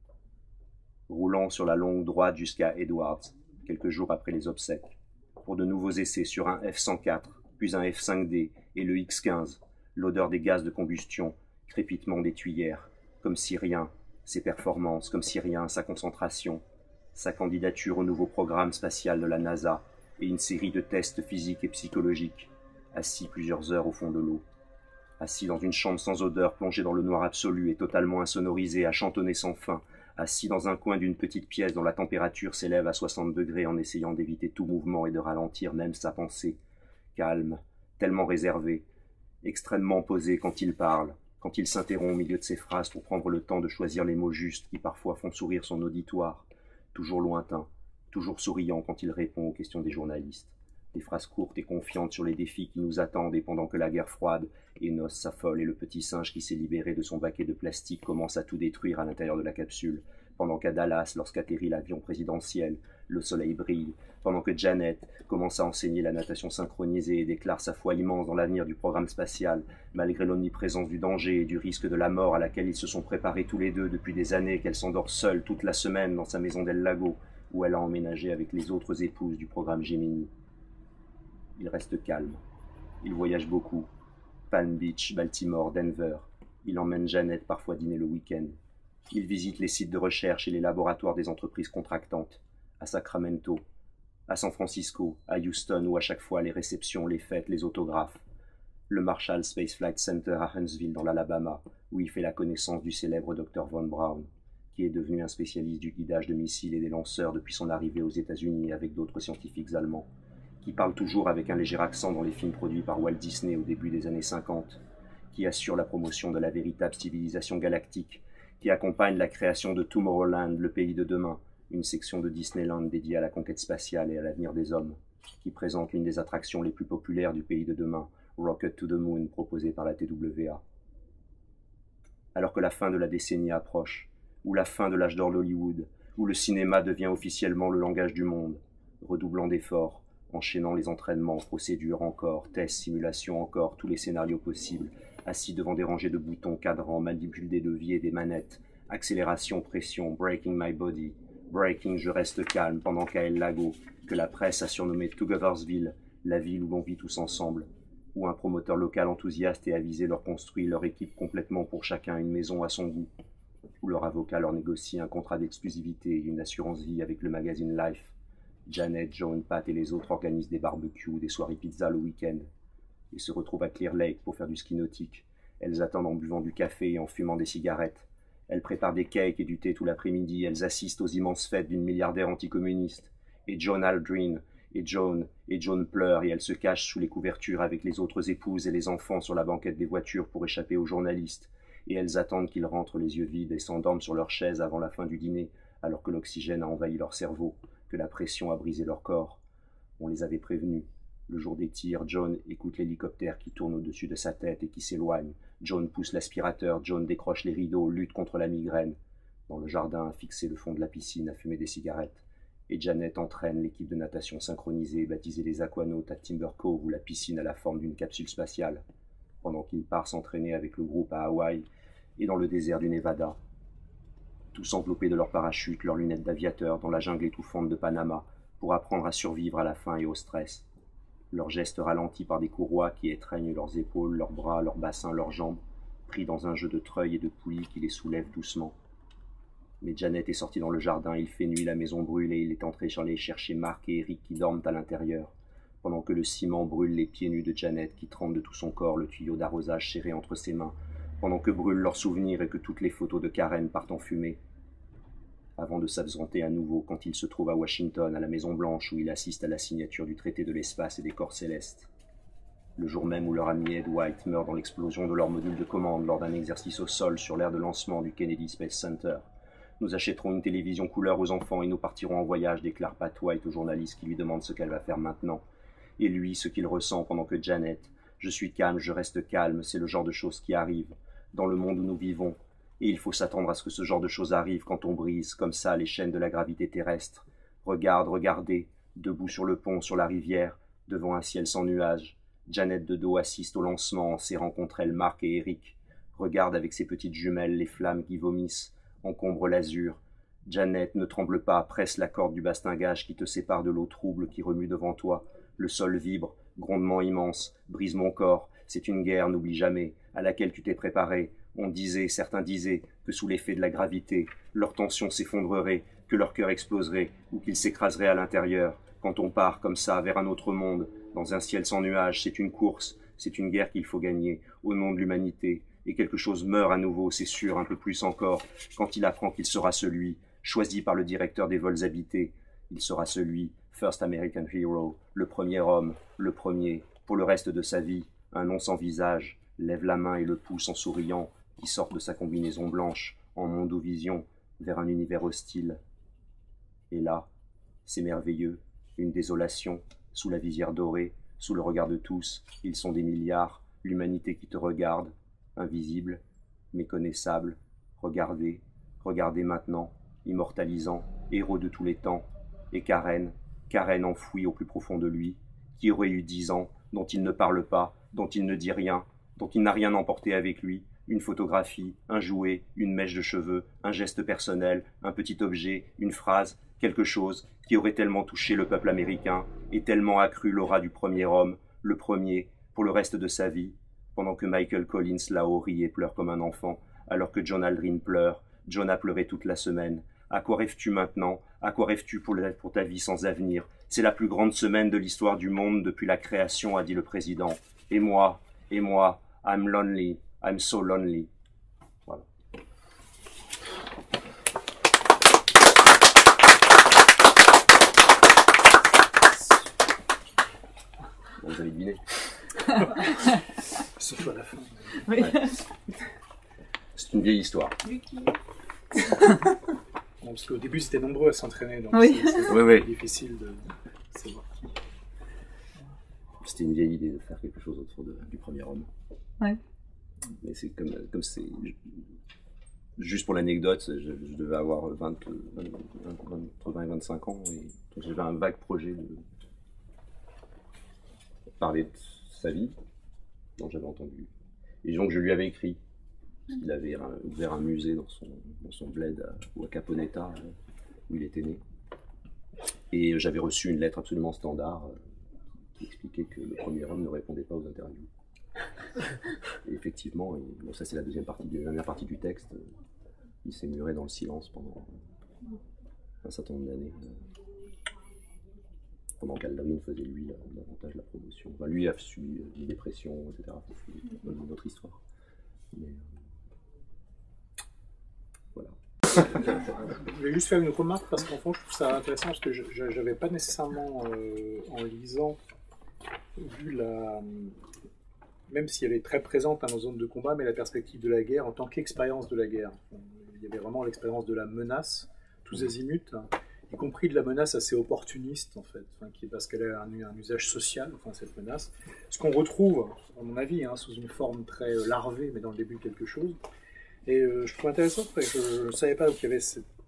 Roulant sur la longue droite jusqu'à Edwards, quelques jours après les obsèques, pour de nouveaux essais sur un F cent quatre, puis un F cinq D et le X quinze, l'odeur des gaz de combustion, crépitement des tuyères, comme si rien, ses performances, comme si rien, sa concentration, sa candidature au nouveau programme spatial de la NASA et une série de tests physiques et psychologiques, assis plusieurs heures au fond de l'eau, assis dans une chambre sans odeur, plongé dans le noir absolu et totalement insonorisé, à chantonner sans fin, assis dans un coin d'une petite pièce dont la température s'élève à soixante degrés en essayant d'éviter tout mouvement et de ralentir même sa pensée, calme, tellement réservé, extrêmement posé quand il parle, quand il s'interrompt au milieu de ses phrases pour prendre le temps de choisir les mots justes qui parfois font sourire son auditoire, toujours lointain, toujours souriant quand il répond aux questions des journalistes. Des phrases courtes et confiantes sur les défis qui nous attendent et pendant que la guerre froide énoce s'affole et le petit singe qui s'est libéré de son baquet de plastique commence à tout détruire à l'intérieur de la capsule, pendant qu'à Dallas, lorsqu'atterrit l'avion présidentiel, le soleil brille, pendant que Janet commence à enseigner la natation synchronisée et déclare sa foi immense dans l'avenir du programme spatial, malgré l'omniprésence du danger et du risque de la mort à laquelle ils se sont préparés tous les deux depuis des années, qu'elle s'endort seule toute la semaine dans sa maison d'El Lago, où elle a emménagé avec les autres épouses du programme Gemini. Il reste calme. Il voyage beaucoup. Palm Beach, Baltimore, Denver. Il emmène Jeannette parfois dîner le week-end. Il visite les sites de recherche et les laboratoires des entreprises contractantes. À Sacramento, à San Francisco, à Houston, où à chaque fois les réceptions, les fêtes, les autographes. Le Marshall Space Flight Center à Huntsville, dans l'Alabama, où il fait la connaissance du célèbre docteur Von Braun, qui est devenu un spécialiste du guidage de missiles et des lanceurs depuis son arrivée aux États-Unis avec d'autres scientifiques allemands, qui parle toujours avec un léger accent dans les films produits par Walt Disney au début des années cinquante, qui assure la promotion de la véritable civilisation galactique, qui accompagne la création de Tomorrowland, le pays de demain, une section de Disneyland dédiée à la conquête spatiale et à l'avenir des hommes, qui présente l'une des attractions les plus populaires du pays de demain, Rocket to the Moon, proposée par la T W A. Alors que la fin de la décennie approche, ou la fin de l'âge d'or d'Hollywood, où le cinéma devient officiellement le langage du monde, redoublant d'efforts, enchaînant les entraînements, procédures encore, tests, simulations encore, tous les scénarios possibles, assis devant des rangées de boutons, cadrans, manipule des leviers, des manettes, accélération, pression, breaking my body, breaking, je reste calme, pendant qu'à El Lago, que la presse a surnommé Togethersville, la ville où l'on vit tous ensemble, où un promoteur local enthousiaste et avisé leur construit leur équipe complètement pour chacun une maison à son goût, où leur avocat leur négocie un contrat d'exclusivité et une assurance vie avec le magazine Life. Janet, Joan, Pat et les autres organisent des barbecues, des soirées pizza le week-end. Ils se retrouvent à Clear Lake pour faire du ski nautique. Elles attendent en buvant du café et en fumant des cigarettes. Elles préparent des cakes et du thé tout l'après-midi. Elles assistent aux immenses fêtes d'une milliardaire anticommuniste. Et John Aldrin, et Joan, et Joan pleurent et elles se cachent sous les couvertures avec les autres épouses et les enfants sur la banquette des voitures pour échapper aux journalistes. Et elles attendent qu'ils rentrent les yeux vides et s'endorment sur leur chaise avant la fin du dîner, alors que l'oxygène a envahi leur cerveau, que la pression a brisé leur corps. On les avait prévenus. Le jour des tirs, John écoute l'hélicoptère qui tourne au-dessus de sa tête et qui s'éloigne. John pousse l'aspirateur, John décroche les rideaux, lutte contre la migraine. Dans le jardin, fixé le fond de la piscine, à fumer des cigarettes. et Janet entraîne l'équipe de natation synchronisée baptisée les Aquanautes à Timber Cove où la piscine a la forme d'une capsule spatiale, pendant qu'il part s'entraîner avec le groupe à Hawaï et dans le désert du Nevada. Tous enveloppés de leurs parachutes, leurs lunettes d'aviateur dans la jungle étouffante de Panama pour apprendre à survivre à la faim et au stress. Leurs gestes ralentis par des courroies qui étreignent leurs épaules, leurs bras, leurs bassins, leurs jambes, pris dans un jeu de treuil et de poulies qui les soulèvent doucement. Mais Janet est sortie dans le jardin, il fait nuit, la maison brûle et il est entré aller chercher Mark et Eric qui dorment à l'intérieur, pendant que le ciment brûle les pieds nus de Janet qui tremble de tout son corps, le tuyau d'arrosage serré entre ses mains, pendant que brûlent leurs souvenirs et que toutes les photos de Karen partent en fumée. Avant de s'absenter à nouveau quand il se trouve à Washington, à la Maison-Blanche, où il assiste à la signature du traité de l'espace et des corps célestes. Le jour même où leur ami Ed White meurt dans l'explosion de leur module de commande lors d'un exercice au sol sur l'aire de lancement du Kennedy Space Center. Nous achèterons une télévision couleur aux enfants et nous partirons en voyage, déclare Pat White au journaliste qui lui demande ce qu'elle va faire maintenant. Et lui, ce qu'il ressent pendant que Janet, je suis calme, je reste calme, c'est le genre de choses qui arrivent, dans le monde où nous vivons. Et il faut s'attendre à ce que ce genre de choses arrive quand on brise, comme ça, les chaînes de la gravité terrestre. Regarde, regardez, debout sur le pont, sur la rivière, devant un ciel sans nuages. Janet de dos assiste au lancement en serrant contre elle Mark et Eric. Regarde avec ses petites jumelles les flammes qui vomissent, encombrent l'azur. Janet, ne tremble pas, presse la corde du bastingage qui te sépare de l'eau trouble qui remue devant toi. Le sol vibre, grondement immense, brise mon corps. C'est une guerre, n'oublie jamais, à laquelle tu t'es préparé. On disait, certains disaient, que sous l'effet de la gravité, leur tension s'effondrerait, que leur cœur exploserait, ou qu'ils s'écraseraient à l'intérieur. Quand on part comme ça vers un autre monde, dans un ciel sans nuages, c'est une course, c'est une guerre qu'il faut gagner, au nom de l'humanité. Et quelque chose meurt à nouveau, c'est sûr, un peu plus encore, quand il apprend qu'il sera celui, choisi par le directeur des vols habités. Il sera celui, First American Hero, le premier homme, le premier, pour le reste de sa vie, un nom sans visage, lève la main et le pouce en souriant, qui sortent de sa combinaison blanche, en mondovision, vers un univers hostile. Et là, c'est merveilleux, une désolation, sous la visière dorée, sous le regard de tous, ils sont des milliards, l'humanité qui te regarde, invisible, méconnaissable, regardez, regardez maintenant, immortalisant, héros de tous les temps, et Karen, Karen enfouie au plus profond de lui, qui aurait eu dix ans, dont il ne parle pas, dont il ne dit rien, dont il n'a rien emporté avec lui, une photographie, un jouet, une mèche de cheveux, un geste personnel, un petit objet, une phrase, quelque chose qui aurait tellement touché le peuple américain et tellement accru l'aura du premier homme, le premier, pour le reste de sa vie, pendant que Michael Collins là-haut rit et pleure comme un enfant, alors que John Aldrin pleure. John a pleuré toute la semaine. À quoi rêves-tu maintenant? À quoi rêves-tu pour, pour ta vie sans avenir? C'est la plus grande semaine de l'histoire du monde depuis la création, a dit le président. Et moi, et moi, I'm lonely, I'm so lonely. Voilà. Bon, vous avez deviné. Surtout à la fin. Oui. Ouais. C'est une vieille histoire. Bon, parce qu'au début, c'était nombreux à s'entraîner, donc Oui. c'est, c'est Oui, oui. difficile de savoir qui. C'était une vieille idée de faire quelque chose autour de, du premier homme. Ouais. Mais c'est comme, comme c'est... Juste pour l'anecdote, je, je devais avoir vingt, vingt, vingt, entre vingt et vingt-cinq ans, et j'avais un vague projet de parler de sa vie, dont j'avais entendu. Et donc je lui avais écrit, parce qu'il avait un, ouvert un musée dans son, dans son bled à, ou à Caponeta, où il était né. Et j'avais reçu une lettre absolument standard euh, qui expliquait que le premier homme ne répondait pas aux interviews. Et effectivement, et, bon, ça c'est la deuxième partie, la dernière partie du texte, euh, il s'est muré dans le silence pendant un certain nombre d'années. Euh, pendant qu'Aldrin faisait lui la, davantage la promotion. Enfin, lui a subi euh, une dépression, et cetera. C'est une autre histoire. Mais, euh, voilà. Je vais juste faire une remarque parce qu'en fond, je trouve ça intéressant parce que je n'avais pas nécessairement, euh, en lisant, vu la. Même si elle est très présente dans nos zones de combat, mais la perspective de la guerre en tant qu'expérience de la guerre. Il y avait vraiment l'expérience de la menace, tous azimuts, hein, y compris de la menace assez opportuniste, en fait, enfin, qui, parce qu'elle a un, un usage social, enfin, cette menace. Ce qu'on retrouve, à mon avis, hein, sous une forme très euh, larvée, mais dans le début de quelque chose. Et euh, je trouve intéressant, parce que je ne savais pas qu'il y avait cette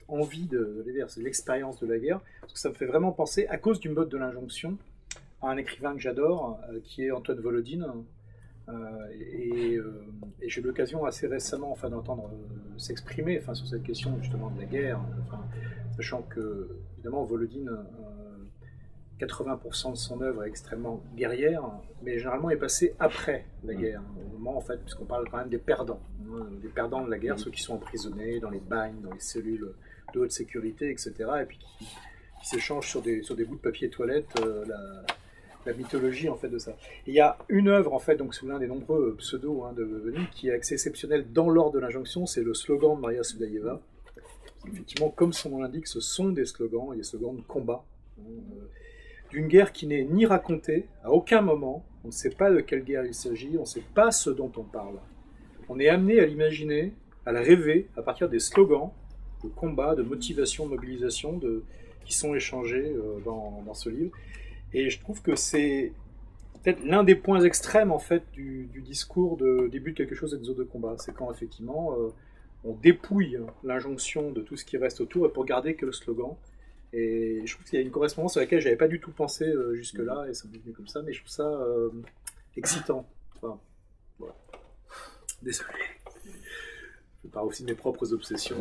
envie de, de c'est l'expérience de la guerre, parce que ça me fait vraiment penser, à cause du mode de l'injonction, à un écrivain que j'adore, euh, qui est Antoine Volodine. Euh, et, euh, et j'ai eu l'occasion assez récemment enfin, d'entendre euh, s'exprimer enfin, sur cette question justement de la guerre, enfin, sachant que, évidemment, Volodine, euh, quatre-vingts pour cent de son œuvre est extrêmement guerrière, mais généralement est passé après la guerre, au moment, en fait, puisqu'on parle quand même des perdants, hein, des perdants de la guerre, ceux qui sont emprisonnés dans les bagnes, dans les cellules de haute sécurité, et cetera, et puis qui, qui s'échangent sur des, sur des bouts de papier toilette euh, la, la mythologie en fait de ça. Et il y a une œuvre en fait, donc sous l'un des nombreux pseudos hein, de Volodine, qui est assez exceptionnel dans l'ordre de l'injonction, c'est le slogan de Maria Soudaïeva. Effectivement, comme son nom l'indique, ce sont des slogans, et des slogans de combat, hein, euh, d'une guerre qui n'est ni racontée, à aucun moment, on ne sait pas de quelle guerre il s'agit, on ne sait pas ce dont on parle. On est amené à l'imaginer, à la rêver, à partir des slogans de combat, de motivation, de mobilisation, de, qui sont échangés euh, dans, dans ce livre. Et je trouve que c'est peut-être l'un des points extrêmes en fait du, du discours de début de quelque chose d'exode de combat. C'est quand effectivement euh, on dépouille l'injonction de tout ce qui reste autour et pour garder que le slogan. Et je trouve qu'il y a une correspondance à laquelle j'avais pas du tout pensé euh, jusque-là et ça m'est venu comme ça, mais je trouve ça euh, excitant. Enfin, voilà. Désolé. Je parle aussi de mes propres obsessions.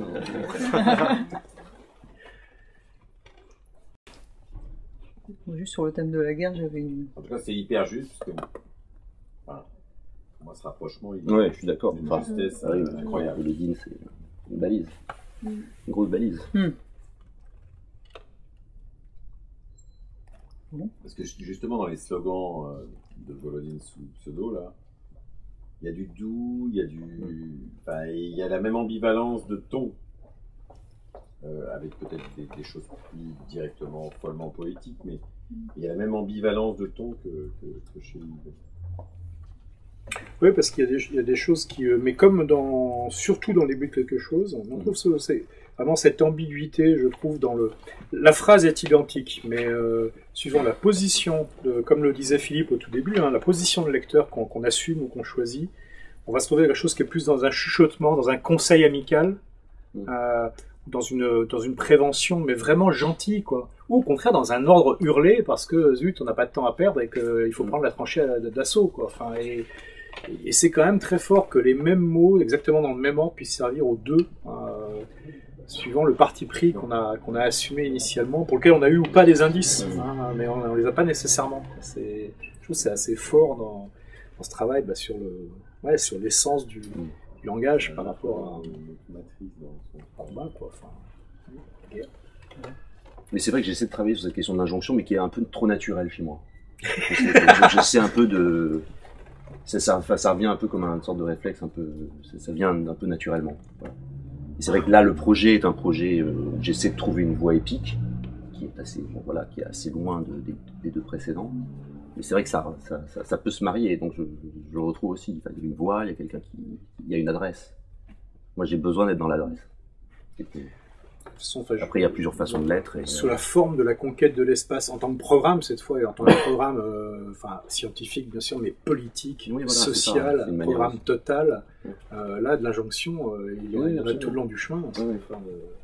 Juste sur le thème de la guerre, j'avais une... En tout cas, c'est hyper juste. Parce que, voilà. Moi, ce rapprochement, il Ouais, je suis d'accord. une Enfin, justesse oui, euh, incroyable. Volodine, c'est une balise. Mm. Une grosse balise. Hmm. Parce que justement, dans les slogans euh, de Volodine sous pseudo, là, il y a du doux, il y a du... Enfin, il y a la même ambivalence de ton, euh, avec peut-être des, des choses plus directement, follement poétiques, mais il y a la même ambivalence de ton que, que, que chez lui. Oui, parce qu'il y a des, il y a des choses qui... euh, mais comme dans, surtout dans les buts de quelque chose, on trouve ça, c'est vraiment cette ambiguïté, je trouve, dans le... La phrase est identique, mais euh, suivant la position, de, comme le disait Philippe au tout début, hein, la position de lecteur qu'on qu'on assume ou qu'on choisit, on va se trouver quelque chose qui est plus dans un chuchotement, dans un conseil amical, euh, dans une, dans une prévention, mais vraiment gentille, quoi. Ou au contraire, dans un ordre hurlé, parce que, zut, on n'a pas de temps à perdre et qu'il faut prendre la tranchée d'assaut, quoi. Enfin, et... Et c'est quand même très fort que les mêmes mots, exactement dans le même ordre, puissent servir aux deux, euh, suivant le parti pris qu'on a, qu'on a assumé initialement, pour lequel on a eu ou pas des indices, hein, mais on ne les a pas nécessairement. C'est, je trouve que c'est assez fort dans, dans ce travail bah, sur, le, ouais, sur l'essence du, du langage par rapport à matrice dans son combat, quoi. Enfin, guerre. Mais c'est vrai que j'essaie de travailler sur cette question de l'injonction, mais qui est un peu trop naturelle chez moi. J'essaie un peu de... Ça, ça, ça revient un peu comme une sorte de réflexe, un peu, ça, ça vient un peu naturellement. Voilà. Et c'est vrai que là, le projet est un projet euh, où j'essaie de trouver une voie épique, qui est assez, bon, voilà, qui est assez loin de, des, des deux précédents. Mais c'est vrai que ça, ça, ça, ça peut se marier, donc je, je le retrouve aussi. Enfin, il y a une voie, il y a quelqu'un qui, il y a une adresse. Moi, j'ai besoin d'être dans l'adresse. Après, il y a plusieurs façons de l'être. Sous la forme de la conquête de l'espace, en tant que programme cette fois, et en tant que programme euh, enfin, scientifique bien sûr, mais politique, oui, voilà, social, ça, un programme aussi. Total. Euh, là, de l'injonction, euh, il y en oui, a tout le long du chemin. Oui. Enfin,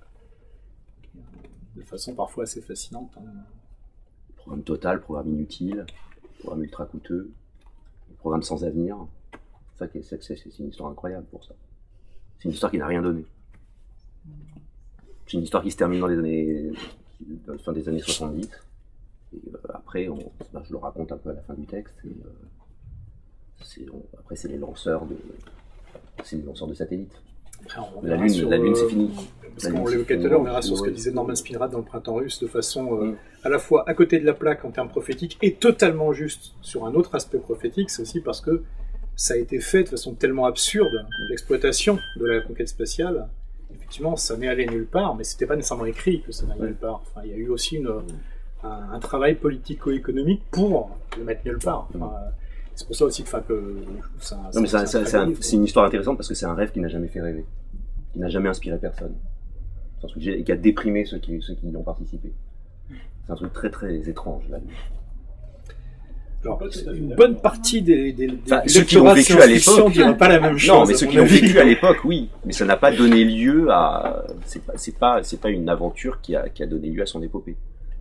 de, de façon parfois assez fascinante. Hein. Programme total, programme inutile, programme ultra coûteux, programme sans avenir. Ça, c'est une histoire incroyable pour ça. C'est une histoire qui n'a rien donné. C'est une histoire qui se termine dans les années, dans la fin des années soixante-dix. Et euh, après, on, ben, je le raconte un peu à la fin du texte. Et, euh, on, après, c'est les lanceurs de, c'est les lanceurs de satellites. Après, on la Lune, sur, la Lune, c'est fini. Parce qu'on l'évoquait tout à l'heure, on verra sur ce que disait Norman Spinrad dans Le Printemps russe, de façon euh, mm. à la fois à côté de la plaque en termes prophétiques et totalement juste sur un autre aspect prophétique. C'est aussi parce que ça a été fait de façon tellement absurde, l'exploitation de la conquête spatiale. Effectivement, ça n'est allé nulle part, mais c'était pas nécessairement écrit que ça n'allait nulle part. Enfin, il y a eu aussi une, un, un travail politico-économique pour le mettre nulle part. Enfin, c'est pour ça aussi enfin, que ça, non, mais ça, ça, c'est un, une histoire intéressante parce que c'est un rêve qui n'a jamais fait rêver, qui n'a jamais inspiré personne, c'est un truc qui a déprimé ceux qui, ceux qui y ont participé. C'est un truc très très étrange là. Alors, une bonne partie des, des, des enfin, ceux qui l'ont vécu à l'époque diraient pas la même chose. Non, mais ceux qui l'ont vécu à l'époque, oui. Mais ça n'a pas donné lieu à. C'est pas, c'est pas, c'est pas une aventure qui a, qui a donné lieu à son épopée.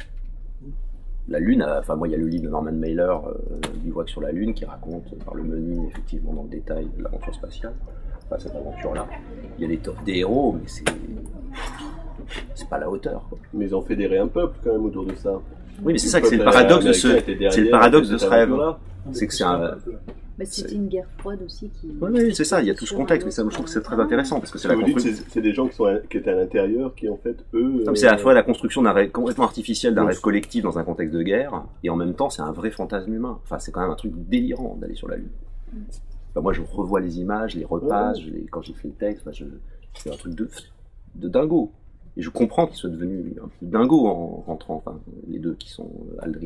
La Lune, a... enfin moi il y a le livre de Norman Mailer, euh, Bivouac sur la Lune, qui raconte par le menu effectivement dans le détail de l'aventure spatiale. Enfin cette aventure-là. Il y a des, des héros, mais c'est c'est pas la hauteur, quoi. Mais ils ont fédéré un peuple quand même autour de ça. Oui, mais c'est ça que c'est le paradoxe de ce, c'est le paradoxe de ce rêve. C'est que c'est un. Bah, c'était une guerre froide aussi qui. Oui, oui, c'est ça. Il y a tout ce contexte, mais ça, je trouve que c'est très intéressant parce que c'est la construction. C'est des gens qui sont, qui étaient à l'intérieur, qui en fait eux. Euh... C'est à la fois la construction d'un rêve complètement artificiel, d'un rêve collectif dans un contexte de guerre, et en même temps, c'est un vrai fantasme humain. Enfin, c'est quand même un truc délirant d'aller sur la Lune. Enfin, moi, je revois les images, les repasse, je les... quand j'ai fait le texte, je... c'est un truc de, de dingo. Et je comprends qu'ils soient devenus un peu dingo en rentrant, enfin, les deux qui sont Aldrin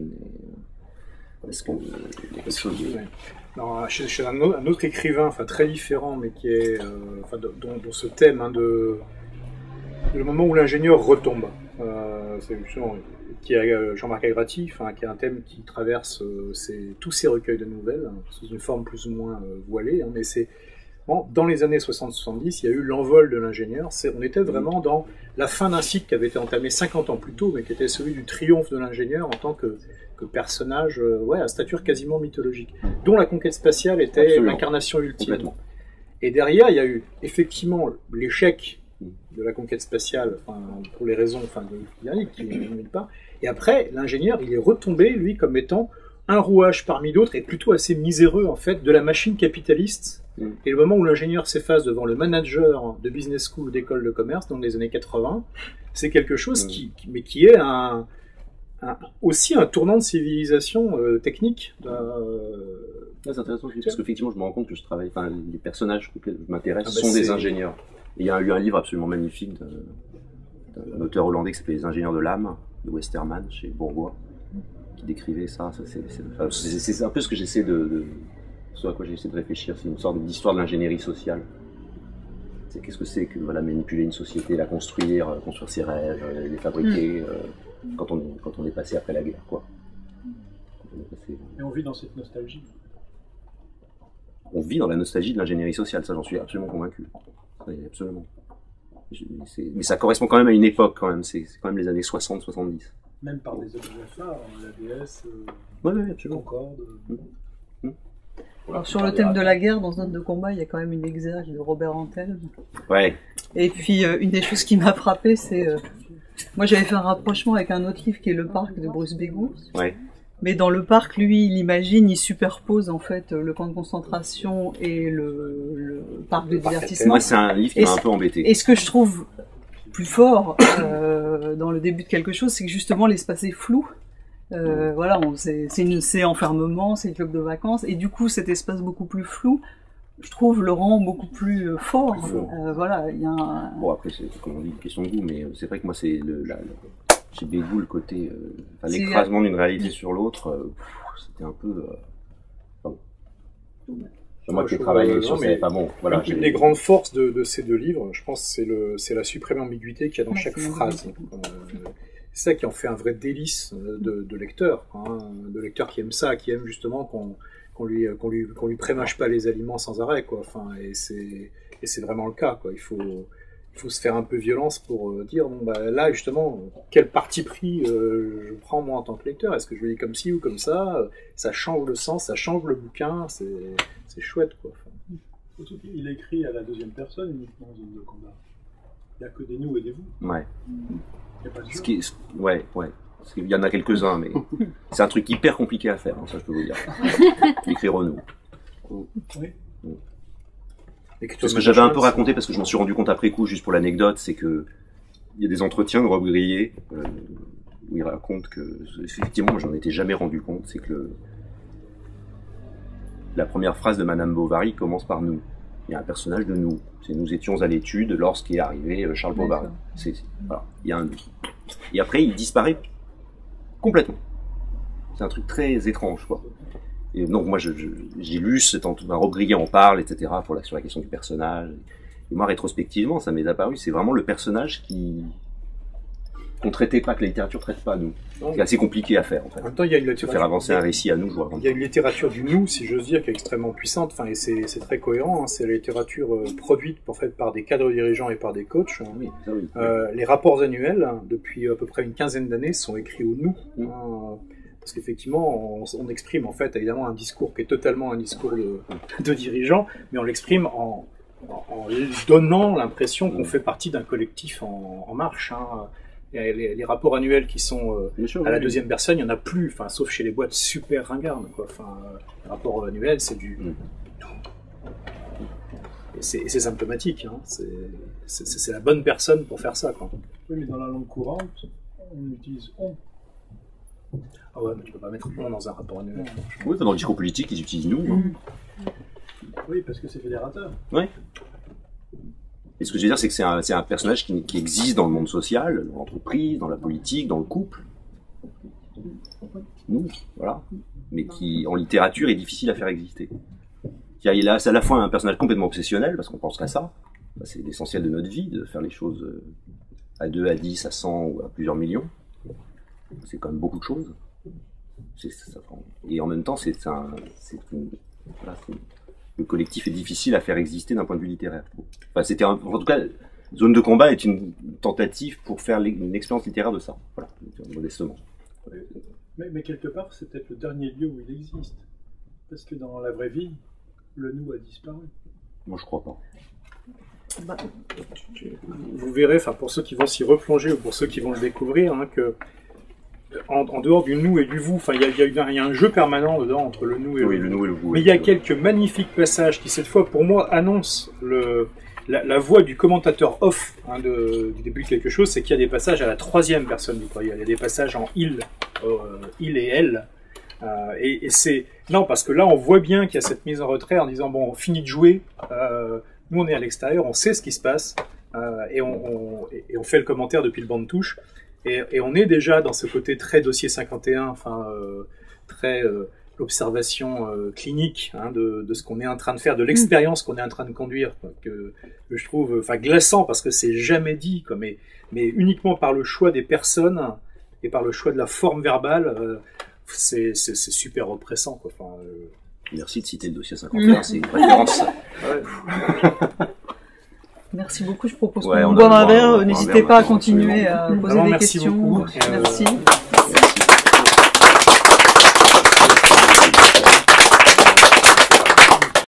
et. Est-ce que il y a quelque chose de... Non, chez, chez un, autre, un autre écrivain, enfin très différent, mais qui est, euh, enfin, dont, dont ce thème hein, de, de le moment où l'ingénieur retombe, euh, c'est justement qui est Jean-Marc Agrati, enfin, qui est un thème qui traverse euh, ses, tous ses recueils de nouvelles, hein, sous une forme plus ou moins euh, voilée, hein, mais c'est bon, dans les années soixante soixante-dix, il y a eu l'envol de l'ingénieur. C'est, on était vraiment dans la fin d'un cycle qui avait été entamé cinquante ans plus tôt, mais qui était celui du triomphe de l'ingénieur en tant que que personnage euh, ouais, à stature quasiment mythologique, dont la conquête spatiale était Absolument. l'incarnation ultime. Et derrière, il y a eu effectivement l'échec de la conquête spatiale, enfin, pour les raisons enfin, de qui ne pas. Et après, l'ingénieur, il est retombé, lui, comme étant un rouage parmi d'autres, et plutôt assez miséreux, en fait, de la machine capitaliste. Mm. Et le moment où l'ingénieur s'efface devant le manager de business school ou d'école de commerce, dans les années quatre-vingts, c'est quelque chose mm. qui, qui, mais qui est un... Un, aussi un tournant de civilisation euh, technique. Euh... Ah, c'est intéressant parce qu'effectivement, je me rends compte que je travaille. Enfin, les personnages auxquels je m'intéresse ah, bah sont des ingénieurs. Et il y a eu un livre absolument magnifique d'un auteur hollandais qui s'appelait Les ingénieurs de l'âme de Westermann chez Bourgois, qui décrivait ça. ça c'est, c'est, enfin, c'est, c'est un peu ce que j'essaie de, de, ce à quoi j'essaie de réfléchir. C'est une sorte d'histoire de l'ingénierie sociale. C'est qu'est-ce que c'est que voilà, manipuler une société, la construire, euh, construire ses rêves, euh, les fabriquer. Mm. Euh, Quand on, quand on est passé après la guerre, quoi. On passé... Et on vit dans cette nostalgie. On vit dans la nostalgie de l'ingénierie sociale, ça j'en suis absolument convaincu. Oui, absolument. Je, mais, mais ça correspond quand même à une époque, quand même. C'est, c'est quand même les années soixante soixante-dix. Même par des objets phares, la D S, euh, oui, oui, absolument. Concorde. Mmh. Mmh. Alors sur le thème de la guerre, dans Zone de combat, il y a quand même une exergue de Robert Antel. Ouais. Et puis euh, une des choses qui m'a frappé, c'est euh, moi, j'avais fait un rapprochement avec un autre livre qui est Le Parc de Bruce Begous. Ouais. Mais dans Le Parc, lui, il imagine, il superpose en fait le camp de concentration et le, le parc de divertissement. Moi, c'est un livre qui m'a un peu embêté. Et ce que je trouve plus fort euh, dans le début de quelque chose, c'est que justement l'espace est flou. Euh, voilà, on, c'est, c'est, une, c'est enfermement, c'est le club de vacances, et du coup, cet espace beaucoup plus flou, je trouve le rend beaucoup plus euh, fort. Plus fort. Euh, voilà, il y a un... Bon, après, c'est comme on dit, une question de goût, mais c'est vrai que moi, c'est le, la, le, chez Begous, le côté, euh, enfin, l'écrasement d'une réalité sur l'autre, euh, c'était un peu. Euh, enfin, c'est moi qui ai travaillé euh, sur non, ces. Enfin, bon, voilà, une des grandes forces de, de ces deux livres, je pense, c'est, le, c'est la suprême ambiguïté qu'il y a dans ouais, chaque phrase. Euh, c'est ça qui en fait un vrai délice de, de lecteur, hein, de lecteur qui aime ça, qui aime justement qu'on. qu'on lui qu'on lui qu'on lui prémâche pas les aliments sans arrêt, quoi. Enfin, et c'est et c'est vraiment le cas, quoi. Il faut il faut se faire un peu violence pour euh, dire bon bah là justement quel parti pris euh, je prends moi en tant que lecteur. Est-ce que je le lis comme ci ou comme ça? Ça change le sens, ça change le bouquin, c'est c'est chouette, quoi. Enfin, il écrit à la deuxième personne uniquement Zone de combat. Il n'y a que des nous et des vous. Ouais. Il y a pas de ce qui est, ouais ouais. Il y en a quelques-uns, mais c'est un truc hyper compliqué à faire, hein, ça je peux vous dire. Écrire au nous. Oui. Ce que j'avais un peu raconté, parce que je m'en suis rendu compte après coup, juste pour l'anecdote, c'est que il y a des entretiens de Rob Grillet euh, où il raconte que, effectivement, moi j'en étais jamais rendu compte, c'est que le, la première phrase de Madame Bovary commence par nous. Il y a un personnage de nous. C'est nous étions à l'étude lorsqu'est arrivé Charles Bovary. C'est, c'est, voilà, il y a un nous. Et après, il disparaît complètement. C'est un truc très étrange, quoi. Et donc moi, je, je, j'ai lu, cet, un Rob Grillet en parle, et cetera, pour la, sur la question du personnage. Et moi, rétrospectivement, ça m'est apparu, c'est vraiment le personnage qui, qu'on traitait pas, que la littérature traite pas, nous. Non. C'est assez compliqué à faire, en fait. En même temps, il y a une Se littérature, faire avancer un récit à nous, je vois. il y a une littérature du nous, si j'ose dire, qui est extrêmement puissante. Enfin, et c'est c'est très cohérent. Hein. C'est la littérature euh, produite en fait par des cadres dirigeants et par des coachs. Hein. Oui, ça oui. Euh, les rapports annuels, hein, depuis à peu près une quinzaine d'années, sont écrits au nous. Mm. Hein, parce qu'effectivement, on, on exprime en fait évidemment un discours qui est totalement un discours de, de dirigeant, mais on l'exprime en, en, en donnant l'impression qu'on fait partie d'un collectif en, en marche. Hein. Et les, les rapports annuels qui sont euh, Bien sûr, à la oui. deuxième personne, il n'y en a plus, enfin, sauf chez les boîtes super ringardes. Quoi. Enfin, euh, les rapports annuels, c'est du... Mm. Et c'est et c'est symptomatique. Hein. C'est c'est- c'est la bonne personne pour faire ça. Quoi. Oui, mais dans la langue courante, on utilise on. Ah ouais, mais tu peux pas mettre on dans un rapport annuel. Oui, dans le discours politique, ils utilisent nous. Hein. Oui, parce que c'est fédérateur. Et ce que je veux dire, c'est que c'est un, c'est un personnage qui, qui existe dans le monde social, dans l'entreprise, dans la politique, dans le couple. Nous, voilà. Mais qui, en littérature, est difficile à faire exister. Il y a- C'est à la fois un personnage complètement obsessionnel, parce qu'on pense qu'à ça. Ça, c'est l'essentiel de notre vie, de faire les choses euh, à deux, à dix, à cent ou à plusieurs millions. C'est quand même beaucoup de choses. C'est- ça- et en même temps, c'est un, c'est une, voilà, c'est- le collectif est difficile à faire exister d'un point de vue littéraire. Enfin, c'était un- en tout cas, Zone de combat est une tentative pour faire l'e- une expérience littéraire de ça. Voilà, modestement. Mais, mais quelque part, c'est peut-être le dernier lieu où il existe. Parce que dans la vraie vie, le nous a disparu. Moi, je crois pas. Bah, Vous verrez, enfin pour ceux qui vont s'y replonger ou pour ceux qui vont le découvrir, hein, que en, en dehors du nous et du vous, enfin il y a, il y a une- il y a un jeu permanent dedans entre le nous et Oui, le le vous. nous et le vous. Mais il y a quelques magnifiques passages qui, cette fois, pour moi, annoncent le, la, la voix du commentateur off hein, de, du début de quelque chose, c'est qu'il y a des passages à la troisième personne du pluriel. Il y a des passages en il, euh, il et elle. Euh, et et c'est non, parce que là, on voit bien qu'il y a cette mise en retrait en disant bon, on finit de jouer. Euh, nous, on est à l'extérieur, on sait ce qui se passe euh, et, on, on, et on fait le commentaire depuis le banc de touche. Et, et on est déjà dans ce côté très dossier cinquante et un, enfin euh, très euh, l'observation euh, clinique hein, de, de ce qu'on est en train de faire, de l'expérience qu'on est en train de conduire, quoi, que, que je trouve enfin glaçant parce que c'est jamais dit, quoi, mais, mais uniquement par le choix des personnes et par le choix de la forme verbale, euh, c'est c'est- c'est super oppressant. Quoi. Enfin, euh, Merci de citer le dossier cinquante et un, c'est une référence. merci beaucoup. Je propose Ouais, qu'on on a boive le un droit, verre. on a le N'hésitez droit, pas à absolument. continuer à poser Vraiment, des merci questions. beaucoup. Et, euh, Merci. Merci.